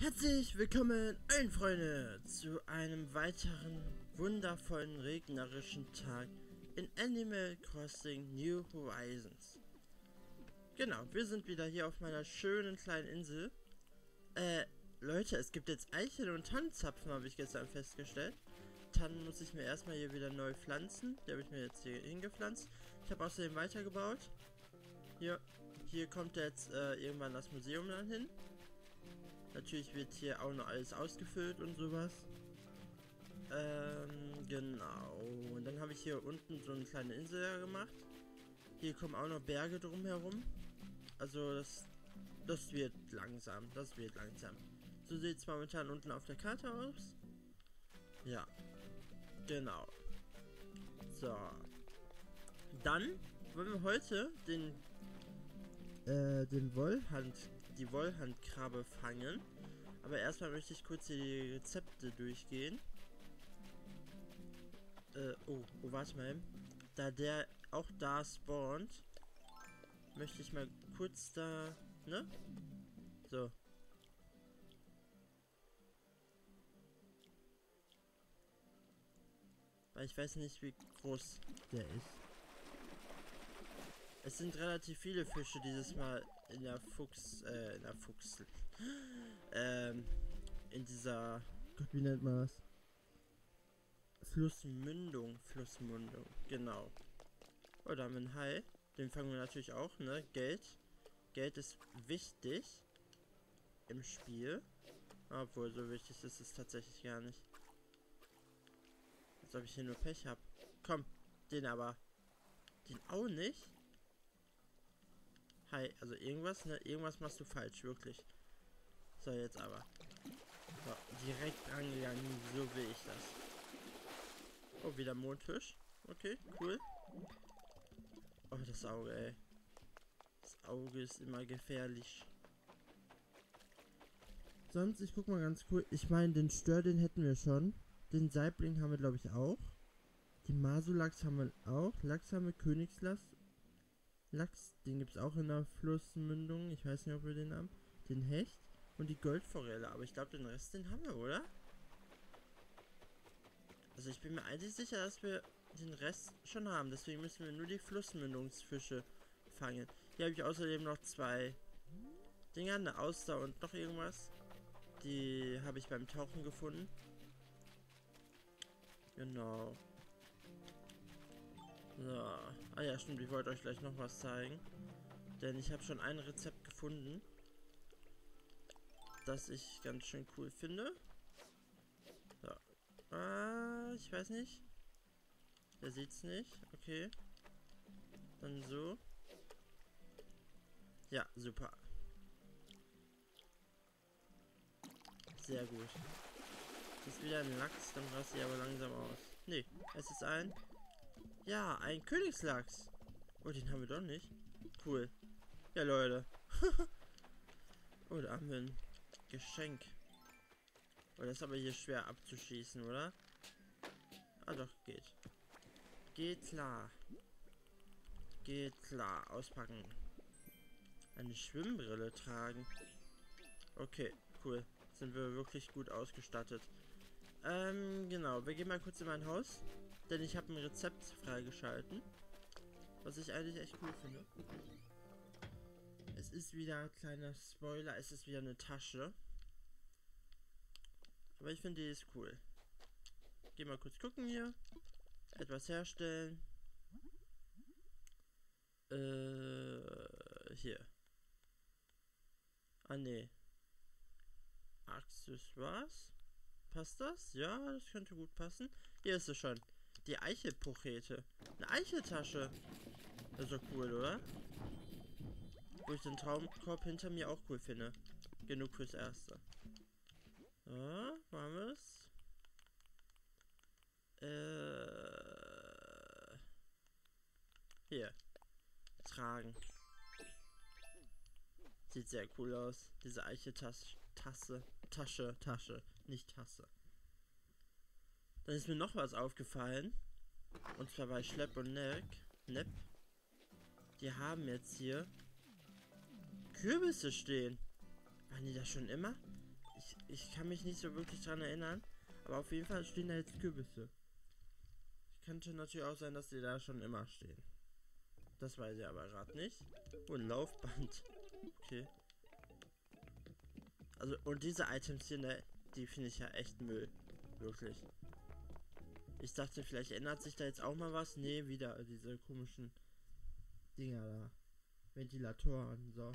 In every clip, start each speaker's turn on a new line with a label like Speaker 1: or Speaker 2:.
Speaker 1: Herzlich willkommen, allen Freunde, zu einem weiteren wundervollen regnerischen Tag in Animal Crossing New Horizons. Genau, wir sind wieder hier auf meiner schönen kleinen Insel. Leute, es gibt jetzt Eicheln und Tannenzapfen, habe ich gestern festgestellt. Tannen muss ich mir erstmal hier wieder neu pflanzen. Die habe ich mir jetzt hier hingepflanzt. Ich habe außerdem weitergebaut. Hier kommt jetzt irgendwann das Museum dann hin. Natürlich wird hier auch noch alles ausgefüllt und sowas. Genau. Und dann habe ich hier unten so eine kleine Insel gemacht. Hier kommen auch noch Berge drumherum. Also das wird langsam. Das wird langsam. So sieht es momentan unten auf der Karte aus. Ja. Genau. So. Dann wollen wir heute die Wollhandkrabbe fangen. Aber erstmal möchte ich kurz die Rezepte durchgehen. Warte mal. Da der auch da spawnt, möchte ich mal kurz da, ne? So. Weil ich weiß nicht, wie groß der ist. Es sind relativ viele Fische dieses Mal in dieser, Gott, wie nennt man das? Flussmündung, genau. Oh, da haben wir einen Hai. Den fangen wir natürlich auch, ne? Geld ist wichtig im Spiel. Obwohl, so wichtig ist es tatsächlich gar nicht. Als ob ich hier nur Pech habe. Komm, den aber. Den auch nicht? Hi, also irgendwas, ne? Irgendwas machst du falsch, wirklich. So, jetzt aber. So, direkt rangegangen, so will ich das. Oh, wieder Mondfisch. Okay, cool. Oh, das Auge, ey. Das Auge ist immer gefährlich. Sonst, ich guck mal ganz cool. Ich meine, den Stör, den hätten wir schon. Den Saibling haben wir, glaube ich, auch. Den Masulachs haben wir auch. Lachs haben wir, Königslachs. Lachs, den gibt es auch in der Flussmündung. Ich weiß nicht, ob wir den haben. Den Hecht und die Goldforelle. Aber ich glaube, den Rest, den haben wir, oder? Also ich bin mir eigentlich sicher, dass wir den Rest schon haben. Deswegen müssen wir nur die Flussmündungsfische fangen. Hier habe ich außerdem noch zwei Dinger, eine Auster und noch irgendwas. Die habe ich beim Tauchen gefunden. Genau. So. Ah ja, stimmt. Ich wollte euch gleich noch was zeigen. Denn ich habe schon ein Rezept gefunden, das ich ganz schön cool finde. So. Ich weiß nicht. Der sieht's nicht. Okay. Dann so. Ja, super. Sehr gut. Das ist wieder ein Lachs, dann rast sie aber langsam aus. Nee, es ist ein... Ja, ein Königslachs. Oh, den haben wir doch nicht. Cool. Ja, Leute. Oh, da haben wir ein Geschenk. Oh, das ist aber hier schwer abzuschießen, oder? Ah, doch, geht. Geht klar. Geht klar. Auspacken. Eine Schwimmbrille tragen. Okay, cool. Sind wir wirklich gut ausgestattet. Genau. Wir gehen mal kurz in mein Haus. Denn ich habe ein Rezept freigeschalten. Was ich eigentlich echt cool finde. Es ist wieder ein kleiner Spoiler. Es ist wieder eine Tasche. Aber ich finde, die ist cool. Geh mal kurz gucken hier. Etwas herstellen. Hier. Ah, nee. Accessoires. Passt das? Ja, das könnte gut passen. Hier ist es schon. Die Eichelpochete. Eine Eicheltasche. Das ist doch cool, oder? Wo ich den Traumkorb hinter mir auch cool finde. Genug fürs Erste. So, machen wir es. Hier. Tragen. Sieht sehr cool aus. Diese Eicheltasche. Tasche. Nicht Tasse. Dann ist mir noch was aufgefallen. Und zwar bei Schlepp und Nepp. Die haben jetzt hier Kürbisse stehen. Waren die das schon immer? Ich kann mich nicht so wirklich dran erinnern. Aber auf jeden Fall stehen da jetzt Kürbisse. Könnte natürlich auch sein, dass die da schon immer stehen. Das weiß ich aber gerade nicht. Oh, ein Laufband. Okay. Also, und diese Items hier, ne, die finde ich ja echt Müll. Wirklich. Ich dachte, vielleicht ändert sich da jetzt auch mal was. Nee, wieder diese komischen Dinger da. Ventilatoren, so.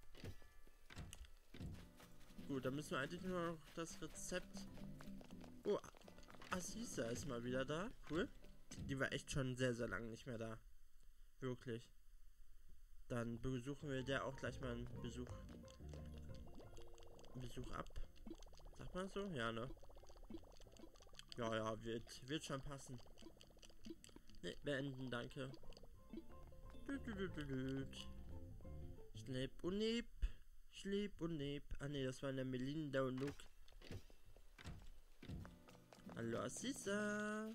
Speaker 1: Gut, dann müssen wir eigentlich nur noch das Rezept... Oh, Assisa ist mal wieder da. Cool. Die war echt schon sehr, sehr lange nicht mehr da. Wirklich. Dann besuchen wir der auch gleich mal einen Besuch ab. Sagt man so? Ja, ne? Ja, ja, wird schon passen. Ne, beenden, danke. Schlepp und Neb. Schlepp und Neb. Ah ne, das war eine Melinda und Nook. Hallo Assisa.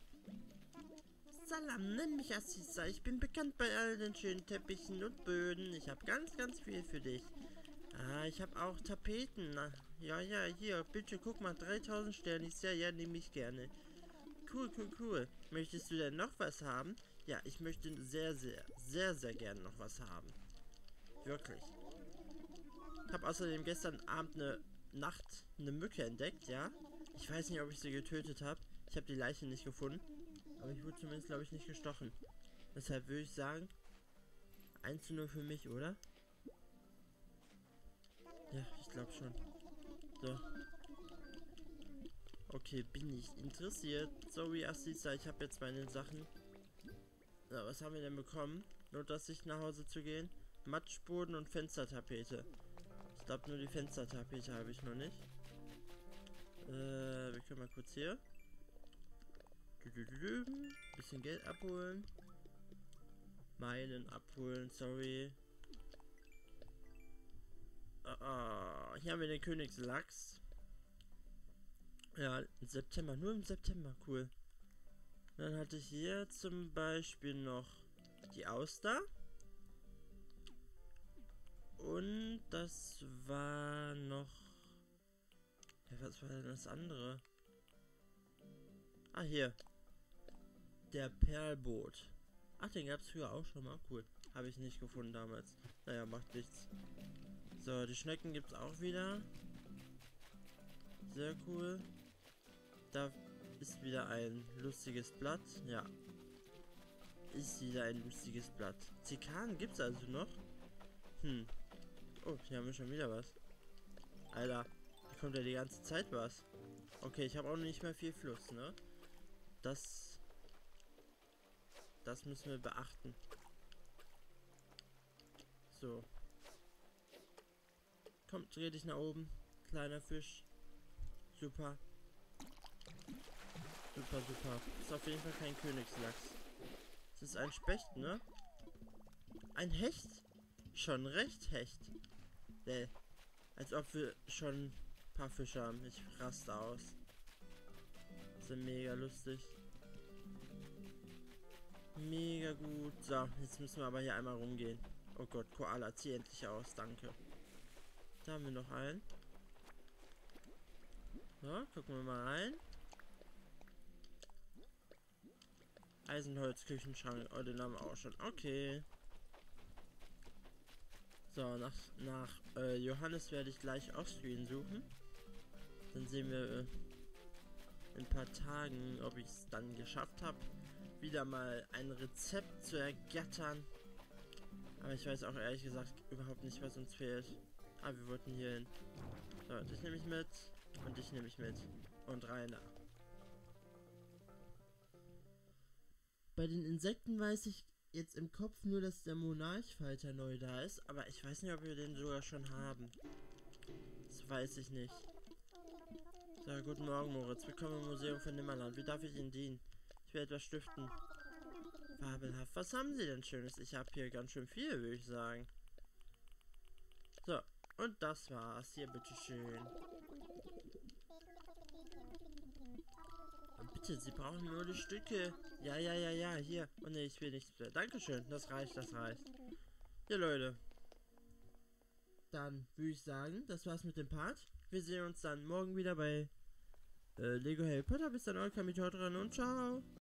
Speaker 1: Salam, nenn mich Assisa. Ich bin bekannt bei all den schönen Teppichen und Böden. Ich habe ganz, ganz viel für dich. Ah, ich habe auch Tapeten. Na, ja, ja, hier, bitte guck mal, 3000 Sterne. Ich sehr, ja, nehme ich gerne. Cool, cool, cool. Möchtest du denn noch was haben? Ja, ich möchte sehr, sehr, sehr, sehr gerne noch was haben. Wirklich. Ich habe außerdem gestern Abend eine Mücke entdeckt, ja. Ich weiß nicht, ob ich sie getötet habe. Ich habe die Leiche nicht gefunden. Aber ich wurde zumindest, glaube ich, nicht gestochen. Deshalb würde ich sagen, 1:0 für mich, oder? Ja, ich glaube schon. So. Okay, bin nicht interessiert. Sorry, Assisa, ich habe jetzt meine Sachen. So, was haben wir denn bekommen? Nur, dass ich nach Hause zu gehen. Matschboden und Fenstertapete. Ich glaube, nur die Fenstertapete habe ich noch nicht. Wir können mal kurz hier. Bisschen Geld abholen. Meilen abholen, sorry. Hier haben wir den Königslachs. Ja, im September, nur im September, cool. Dann hatte ich hier zum Beispiel noch die Auster. Und das war noch... Ja, was war denn das andere? Ah, hier. Der Perlboot. Ach, den gab es früher auch schon mal. Cool. Habe ich nicht gefunden damals. Naja, macht nichts. So, die Schnecken gibt es auch wieder. Sehr cool. Da ist wieder ein lustiges Blatt. Ja. Ist wieder ein lustiges Blatt. Zikaden gibt es also noch? Oh, hier haben wir schon wieder was. Alter, da kommt ja die ganze Zeit was. Okay, ich habe auch nicht mehr viel Fluss, ne? Das müssen wir beachten. So. Komm, dreh dich nach oben. Kleiner Fisch. Super. Super, super. Ist auf jeden Fall kein Königslachs. Das ist ein Specht, ne? Ein Hecht? Schon recht Hecht. Als ob wir schon ein paar Fische haben. Ich raste aus. Das ist mega lustig. Mega gut. So, jetzt müssen wir aber hier einmal rumgehen. Oh Gott, Koala, zieh endlich aus. Danke. Da haben wir noch einen. So, gucken wir mal rein. Eisenholz-Küchenschrank. Oh, den haben wir auch schon. Okay. So, nach Johannes werde ich gleich Offscreen suchen. Dann sehen wir in ein paar Tagen, ob ich es dann geschafft habe, wieder mal ein Rezept zu ergattern. Aber ich weiß auch ehrlich gesagt überhaupt nicht, was uns fehlt. Ah, wir wollten hier hin. So, dich nehme ich mit. Und dich nehme ich mit. Und Rainer. Bei den Insekten weiß ich jetzt im Kopf nur, dass der Monarchfalter neu da ist. Aber ich weiß nicht, ob wir den sogar schon haben. Das weiß ich nicht. So, guten Morgen, Moritz. Willkommen im Museum von Nimmerland. Wie darf ich Ihnen dienen? Ich will etwas stiften. Fabelhaft. Was haben Sie denn Schönes? Ich habe hier ganz schön viel, würde ich sagen. So, und das war's. Hier, bitteschön. Bitte, Sie brauchen nur die Stücke. Ja, ja, ja, ja, hier. Oh ne, ich will nichts mehr. Dankeschön, das reicht, das reicht. Ja, Leute. Dann würde ich sagen, das war's mit dem Part. wir sehen uns dann morgen wieder bei Lego Harry Potter. Bis dann, euer Kamikaze und ciao.